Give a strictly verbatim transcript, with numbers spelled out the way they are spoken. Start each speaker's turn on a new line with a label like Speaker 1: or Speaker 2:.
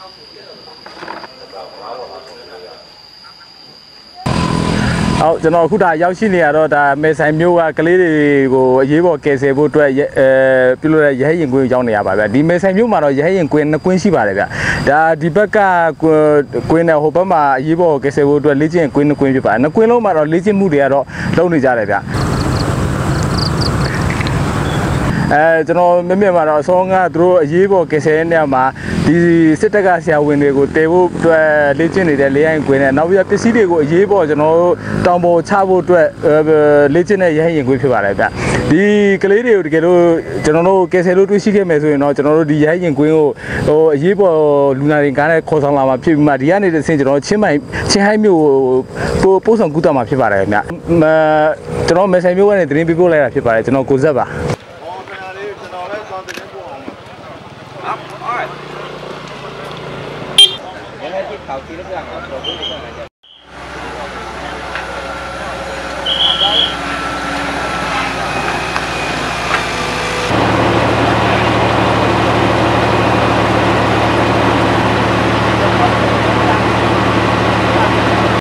Speaker 1: 好，ကျွန်တော်အခုဒါရောက်ရှိနေရတော့ဒါမေဆိုင်မျိုးကကလေးတွေကိုအရေးပေါ်ကယ်ဆယ်ဖို့အတွက်အဲပြုလုပ်တဲ့ရဟရင်ကွင်းရောက်နေရပါဗျဒီမေဆိုင်မျိုးမှာတော့ရဟရင်ကွင်းနှစ်ကွင်းရှိပါတယ်ဗျဒါဒီဘက်ကကွင်းနဲ့ဟိုဘက်မှာအရေးပေါ်ကယ်ဆယ်ဖို့အတွက်လေ့ကျင့်ကွင်းနှစ်ကွင်းဖြစ်ပါတယ်နှစ်ကွင်းလုံးမှာတော့လေ့ကျင့်မှုတွေကတော့လုပ်နေကြတယ်ဗျအဲကျွန်တော်မြင်မြင်မှာတော့အစောကသူတို့အရေးပေါ်ကယ်ဆယ်တဲ့နေရာမှာဒီစစ်တပ်ကဆရာဝန်တွေကိုတေဖို့အတွက်လေ့ကျင့်နေတဲ့လေရင်ကွင်းနဲ့နောက်ပြီးပစ္စည်းတွေကိုအရေးပေါ်ကျွန်တော်တို့တောင်ပေါ်ချဖို့အတွက်လေ့ကျင့်တဲ့ရဟရင်ကွင်းဖြစ်ပါတယ်ဗျဒီကလေးတွေကိုတကယ်လို့ကျွန်တော်တို့ကယ်ဆယ်လို့တွေ့ရှိခဲ့မယ်ဆိုရင်တော့ကျွန်တော်တို့ဒီရဟရင်ကွင်းကိုဟိုအရေးပေါ်လူနာတွေကားနဲ့ခေါ်ဆောင်လာမှာဖြစ်ပြီးမှဒီကနေတစ်ဆင့်ကျွန်တော်ချင်းမိုင်ချင်းဟိုင်းမျိုးကိုပို့ဆောင်ကူတာမှာဖြစ်ပါတယ်ဗျကျွန်တော်မေဆိုင်မျိုးကနေသတင်းပေးပို့လိုက်တာဖြစ်ပါတယ်ကျွန်တော်ကိုဇက်ပါ
Speaker 2: 考期都不让我说，不是说来着。